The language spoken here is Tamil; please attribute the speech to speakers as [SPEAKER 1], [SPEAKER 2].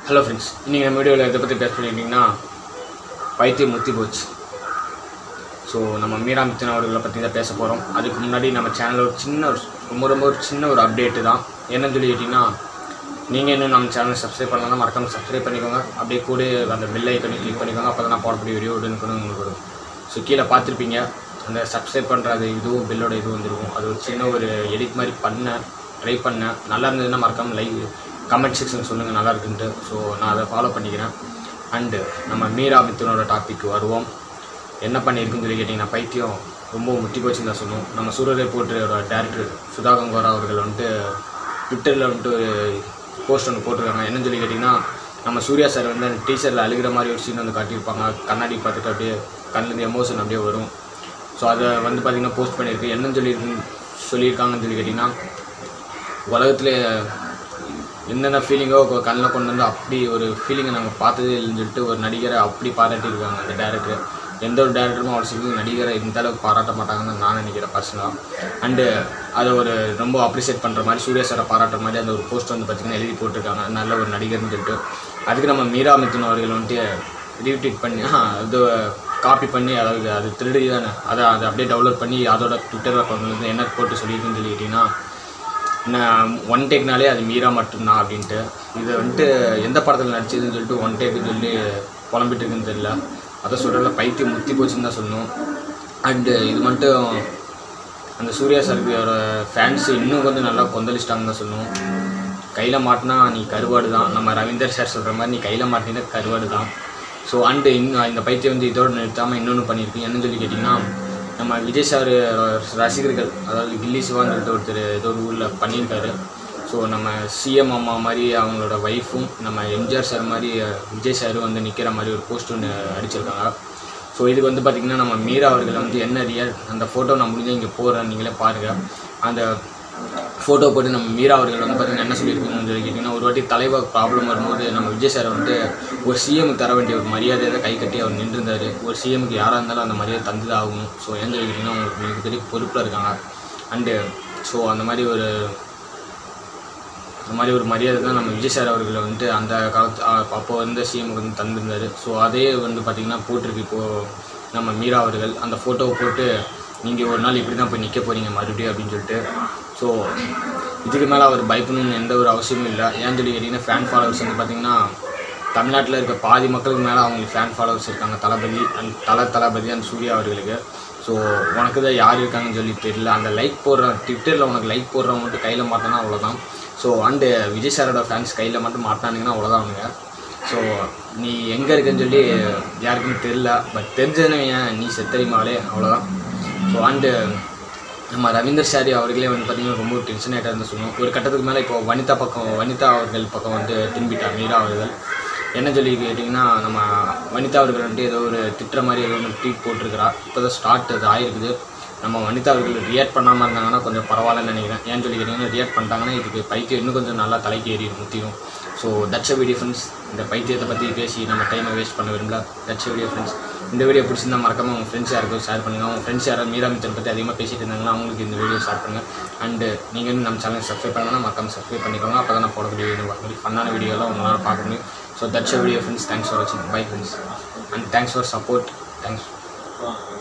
[SPEAKER 1] Hello friends, இன்னைக்கு நம்ம வீடியோல எதை பத்தி பேச போறீங்கன்னா பைத்தியம் முத்தி போச்சு. ஸோ நம்ம மீரா மித்தன் அவர்களை பற்றி தான் பேச போகிறோம். அதுக்கு முன்னாடி நம்ம சேனலில் ஒரு சின்ன ஒரு அப்டேட்டு தான். என்னன்னு சொல்லி கேட்டிங்கன்னா, நீங்கள் இன்னும் நம்ம சேனலை சப்ஸ்கிரைப் பண்ணலாம், மறக்காமல் சப்ஸ்கிரைப் பண்ணிக்கோங்க. அப்படியே கூட அந்த பெல் ஐக்கனை கிளிக் பண்ணிக்கோங்க. அப்போ தான் நான் போடக்கூடிய வீடியோ உடனுக்குன்னு உங்களுக்கு வரும். ஸோ கீழே பார்த்துருப்பீங்க, அந்த சப்ஸ்கிரைப் பண்ணுறது இதுவும் பெல்லோட இது வந்துருக்கும். அது ஒரு சின்ன ஒரு எடிட் மாதிரி ட்ரை பண்ணேன். நல்லா இருந்ததுன்னா மறக்காமல் கமெண்ட் செக்ஷன் சொல்லுங்கள் நல்லா இருக்குன்ட்டு. ஸோ நான் அதை ஃபாலோ பண்ணிக்கிறேன். அண்டு நம்ம மீரா மித்தனோட டாபிக் வருவோம். என்ன பண்ணியிருக்குன்னு சொல்லி கேட்டிங்கன்னா, பைத்தியம் ரொம்ப முத்தி போச்சுன்னு தான் சொல்லுவோம். நம்ம சூரிய போட்டோட டேரக்டர் சுதா கங்கோரா அவர்கள் வந்துட்டு ட்விட்டரில் வந்துட்டு ஒரு போஸ்ட் ஒன்று போட்டிருக்காங்க. என்னன்னு சொல்லி கேட்டிங்கன்னா, நம்ம சூர்யா சார் வந்து அந்த டீச்சரில் அழுகிற மாதிரி ஒரு சீன் வந்து காட்டியிருப்பாங்க. கண்ணாடி பார்த்துட்டு அப்படியே கண்ணில் எமோஷன் அப்படியே வரும். ஸோ அதை வந்து பார்த்திங்கன்னா போஸ்ட் பண்ணியிருக்கு. என்னன்னு சொல்லியிருக்காங்கன்னு சொல்லி கேட்டிங்கன்னா, உலகத்தில் என்னென்ன ஃபீலிங்கோ கண்ணில் கொண்டு வந்து அப்படி ஒரு ஃபீலிங்கை நாங்கள் பார்த்ததே இல்லைன்னு சொல்லிட்டு ஒரு நடிகரை அப்படி பாராட்டியிருக்காங்க அந்த டேரக்டர். எந்த ஒரு டேரக்டரும் அவ்வளோ சீக்கிரம் நடிகரை இந்த அளவுக்கு பாராட்ட மாட்டாங்கன்னு நான் நினைக்கிறேன் பர்சனலாக. அண்டு அதை ஒரு ரொம்ப அப்ரிஷியேட் பண்ணுற மாதிரி சூர்யா சாரை பாராட்டுற மாதிரி அந்த ஒரு போஸ்ட் வந்து பார்த்திங்கன்னா எழுதி போட்டிருக்காங்க, நல்ல ஒரு நடிகர்னு சொல்லிட்டு. அதுக்கு நம்ம மீரா மித்தன் அவர்கள் வந்துட்டு ரீட்வீட் பண்ணி அது காப்பி பண்ணி, அதாவது அது திருடி தானே, அதை அப்படியே டவுன்லோட் பண்ணி அதோட ட்விட்டர் அக்கௌண்ட்ல வந்து என்ன போட்டு சொல்லியிருக்குன்னு சொல்லிக்கிட்டிங்கன்னா, நான் ஒன் டேக்னாலே அது மீரா மட்டும்தான் அப்படின்ட்டு. இதை வந்துட்டு எந்த படத்தில் நடிச்சதுன்னு சொல்லிட்டு ஒன் டேக்குன்னு சொல்லி புலம்பிட்டு இருக்குன்னு தெரியல. அதை சொல்கிறத பைத்தியம் முத்தி போச்சுன்னு தான் சொல்லணும். அண்டு இது மட்டும் அந்த சூர்யா சாரோட ஃபேன்ஸு இன்னும் கொஞ்சம் நல்லா கொந்தளிச்சிட்டாங்கன்னு தான் சொல்லணும். கையில் மாட்டினா நீ கருவாடு தான், நம்ம ரவீந்தர் சார் சொல்கிற மாதிரி நீ கையில் மாட்டினா கருவாடு தான். ஸோ அண்டு இன்னும் இந்த பைத்தியம் வந்து இதோடு நிறுத்தாமல் இன்னொன்று பண்ணியிருக்கு. என்னன்னு சொல்லி கேட்டிங்கன்னா, நம்ம விஜய் சார் ரசிகர்கள், அதாவது கில்லி சிவான்னு சொல்லிட்டு ஒருத்தர் ஏதோ ஒரு ஊரில் பண்ணியிருக்காரு. ஸோ நம்ம சிஎம் அம்மா மாதிரி அவங்களோட ஒய்ஃபும் நம்ம எம்ஜிஆர் சார் மாதிரி விஜய் சாரும் வந்து நிற்கிற மாதிரி ஒரு போஸ்ட் ஒன்று அடிச்சிருக்காங்க. ஸோ இதுக்கு வந்து பார்த்திங்கன்னா, நம்ம மீரா அவர்கள் வந்து என்ன ரியல் அந்த ஃபோட்டோ நான் முடிஞ்சால் இங்கே போடுறேன், நீங்களே பாருங்கள். அந்த ஃபோட்டோ போட்டு நம்ம மீரா அவர்கள் வந்து பார்த்திங்கன்னா என்ன சொல்லியிருக்கணும்னு சொல்லி கேட்டிங்கன்னா, ஒரு வாட்டி தலைவர் ப்ராப்ளம் வரும்போது நம்ம விஜய் சார் வந்துட்டு ஒரு சிஎமுக்கு தர வேண்டிய ஒரு மரியாதையை தான் கை கட்டி அவர் நின்றுருந்தார். ஒரு சிஎமுக்கு யாராக இருந்தாலும் அந்த மரியாதை தந்து தான் ஆகணும். ஸோ ஏன்னு சொல்லி கேட்டிங்கன்னா, அவங்களுக்கு மிகப்பெரிய பொறுப்பில் இருக்காங்க. அண்டு ஸோ அந்த மாதிரி ஒரு மரியாதை தான் நம்ம விஜய் சார் அவர்களை வந்துட்டு அந்த காலத்து அப்போ வந்து சிஎமுக்கு வந்து தந்திருந்தார். ஸோ அதே வந்து பார்த்திங்கன்னா போட்டிருக்கு இப்போது நம்ம மீரா அவர்கள். அந்த ஃபோட்டோவை போட்டு நீங்கள் ஒரு நாள் இப்படி தான் போய் நிற்க போகிறீங்க மறுபடியும் அப்படின்னு சொல்லிட்டு. ஸோ இதுக்கு மேலே அவர் பயப்படணும்னு எந்த ஒரு அவசியமும் இல்லை. ஏன்னு சொல்லி கேட்டிங்கன்னா, ஃபேன் ஃபாலோவர்ஸ் வந்து பார்த்திங்கன்னா தமிழ்நாட்டில் இருக்க பாதி மக்களுக்கு மேலே அவங்களுக்கு ஃபேன் ஃபாலோவர்ஸ் இருக்காங்க. தளபதி அண்ட் சூர்யா அவர்களுக்கு. ஸோ உனக்கு தான் யார் இருக்காங்கன்னு சொல்லி தெரியல. அந்த லைக் போடுற ட்விட்டரில் உனக்கு லைக் போடுறவங்க மட்டும் கையில் மாட்டினா அவ்வளோதான். ஸோ அண்டு விஜய் சாரோட ஃபேன்ஸ் கையில் மட்டும் மாட்டினானுங்கன்னா அவ்வளோதான் அவனுங்க. ஸோ நீ எங்கே இருக்குன்னு சொல்லி யாருக்குன்னு தெரில, பட் தெரிஞ்சதுன்னு ஏன் நீ செத்தறிமாலே அவ்வளோதான். ஸோ அண்டு நம்ம ரவீந்தர் சாரி அவர்களே வந்து பார்த்திங்கன்னா ரொம்ப டென்ஷன் ஆகிட்டா இருந்து சொல்லணும். ஒரு கட்டத்துக்கு மேலே இப்போ வனிதா அவர்கள் பக்கம் வந்து திரும்பிட்டார் மீரா அவர்கள். என்ன சொல்லி கேட்டிங்கன்னா, நம்ம வனிதா அவர்கள் வந்துட்டு ஏதோ ஒரு திட்டுற மாதிரி ஏதோ ஒன்று ட்வீட் போட்டிருக்கிறா. இப்போ தான் ஸ்டார்ட் அது ஆகிருக்குது. நம்ம வனிதா அவர்கள் ரியாக்ட் பண்ணாமல் இருந்தாங்கன்னா கொஞ்சம் பரவாயில்லன்னு நினைக்கிறேன். ஏன்னு சொல்லி கேட்டிங்கன்னா, ரியாக்ட் பண்ணிட்டாங்கன்னா இதுக்கு பைத்தியம் இன்னும் கொஞ்சம் நல்லா தலைக்கு ஏறிடும் முத்தியும். So that's video friends. இந்த பைத்தியத்தை பற்றி பேசி நம்ம டைமை வேஸ்ட் பண்ண விரும்பல. That's video friends. இந்த வீடியோ பிடிச்சிருந்தா மறக்காமல் உங்கள் ஃப்ரெண்ட்ஸ் யாருக்கும் ஷேர் பண்ணுங்கள். உங்கள் ஃப்ரெண்ட்ஸ் யாராவது மீரா மித்தன் பற்றி அதிகமாக பேசிட்டு இருந்தாங்கன்னா அவங்களுக்கு இந்த வீடியோ ஷேர் பண்ணுங்கள். அண்டு நீங்கள் நம்ம சேனல் சப்ஸ்கிரைப் பண்ணலாம், மறக்காமல் சப்ஸ்கிரைப் பண்ணிக்கோங்க. அப்போ தான் நான் போடக்கூடிய வீடியோ ஃபன்னான வீடியோலாம் உங்களால் பார்க்க முடியும். So that's video friends. Thanks for வாட்சிங். Bye friends. And thanks for support. Thanks.